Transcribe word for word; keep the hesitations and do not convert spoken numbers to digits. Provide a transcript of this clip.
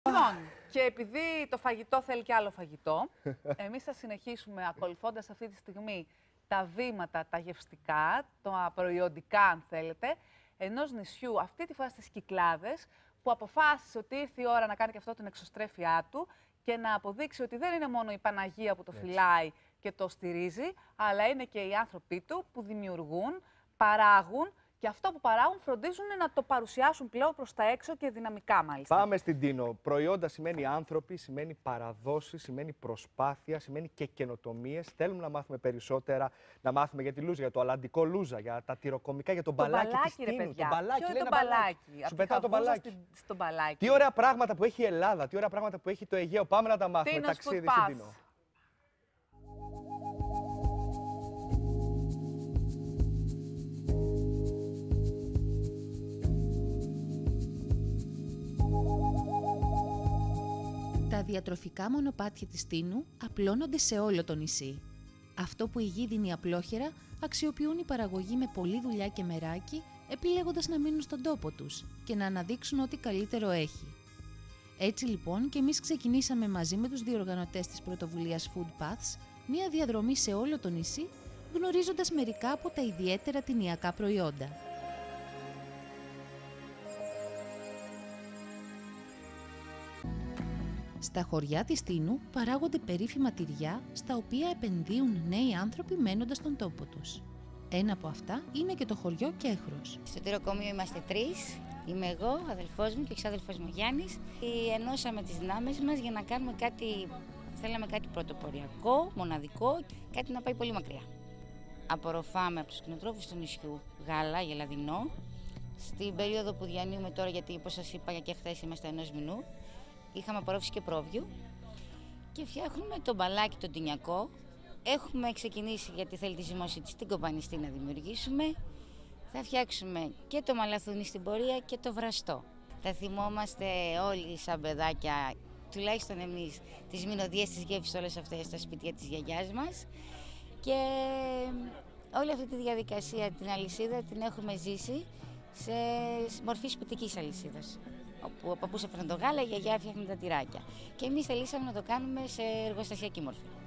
Λοιπόν, και επειδή το φαγητό θέλει και άλλο φαγητό, εμείς θα συνεχίσουμε ακολουθώντας αυτή τη στιγμή τα βήματα, τα γευστικά, τα προϊόντικά αν θέλετε, ενός νησιού, αυτή τη φορά στις Κυκλάδες, που αποφάσισε ότι ήρθε η ώρα να κάνει και αυτό την εξωστρέφειά του και να αποδείξει ότι δεν είναι μόνο η Παναγία που το Έτσι. φυλάει και το στηρίζει, αλλά είναι και οι άνθρωποι του που δημιουργούν, παράγουν και αυτό που παράγουν φροντίζουν να το παρουσιάσουν πλέον προς τα έξω και δυναμικά μάλιστα. Πάμε στην Τίνο. Προϊόντα σημαίνει άνθρωποι, σημαίνει παραδόσεις, σημαίνει προσπάθεια, σημαίνει και καινοτομίες. Θέλουμε να μάθουμε περισσότερα, να μάθουμε για τη Λούζα, για το Αλλαντικό Λούζα, για τα τυροκομικά, για τον Το μπαλάκι, μπαλάκι, της ρε Τίνου. παιδιά. Το μπαλάκι, Ποιο λέει είναι ένα το μπαλάκι. Σου πετάω το μπαλάκι. Στο μπαλάκι. Τι ωραία πράγματα που έχει η Ελλάδα, τι ωραία πράγματα που έχει το Αιγαίο. Πάμε να τα μάθουμε. Τίνος Ταξίδι Food στην Pass. Τίνο. Τα διατροφικά μονοπάτια της Τίνου απλώνονται σε όλο το νησί. Αυτό που η γη δίνει απλόχερα αξιοποιούν οι παραγωγοί με πολλή δουλειά και μεράκι, επιλέγοντας να μείνουν στον τόπο τους και να αναδείξουν ό,τι καλύτερο έχει. Έτσι λοιπόν και εμείς ξεκινήσαμε μαζί με τους διοργανωτές της πρωτοβουλίας Food Paths μία διαδρομή σε όλο το νησί, γνωρίζοντας μερικά από τα ιδιαίτερα τινιακά προϊόντα. Στα χωριά της Τίνου παράγονται περίφημα τυριά στα οποία επενδύουν νέοι άνθρωποι μένοντας στον τόπο τους. Ένα από αυτά είναι και το χωριό Κέχρος. Στο τυροκομείο είμαστε τρεις. Είμαι εγώ, αδελφός μου και ο εξάδελφος μου Γιάννης. Ενώσαμε τις δυνάμεις μας για να κάνουμε κάτι, θέλαμε κάτι πρωτοποριακό, μοναδικό, κάτι να πάει πολύ μακριά. Απορροφάμε από τους κτηνοτρόφους του νησιού γάλα γελαδινό. Στην περίοδο που διανύουμε τώρα, γιατί όπως σας είπα και χθες είμαστε ενός μηνού, είχαμε απορρόφηση και πρόβιου και φτιάχνουμε το μπαλάκι το τινιακό. Έχουμε ξεκινήσει, γιατί θέλει τη ζυμώση της, την κομπανιστή να δημιουργήσουμε. Θα φτιάξουμε και το μαλαθούνι στην πορεία και το βραστό. Θα θυμόμαστε όλοι σαν παιδάκια, τουλάχιστον εμείς, τις μυρωδιές της γεύσης όλες αυτές στα σπίτια της γιαγιάς μας. Και όλη αυτή τη διαδικασία, την αλυσίδα, την έχουμε ζήσει σε μορφή σπιτικής αλυσίδας. Όπου ο παππούς έφερνε το γάλα, η γιαγιά έφτιαχνε τα τυράκια. Και εμείς θελήσαμε να το κάνουμε σε εργοστασιακή μορφή.